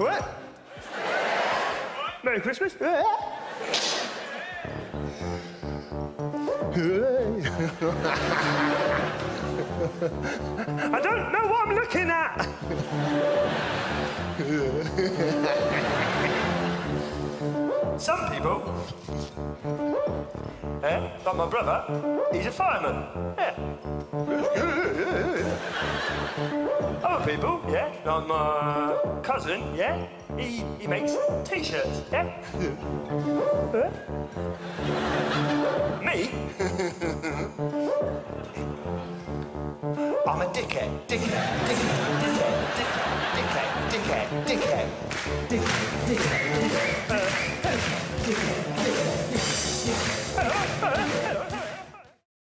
What? Merry Christmas? I don't know what I'm looking at. Some people, like my brother, he's a fireman. Yeah. Other people, yeah, like my cousin, yeah, he makes T-shirts, yeah. Me? I'm a dickhead.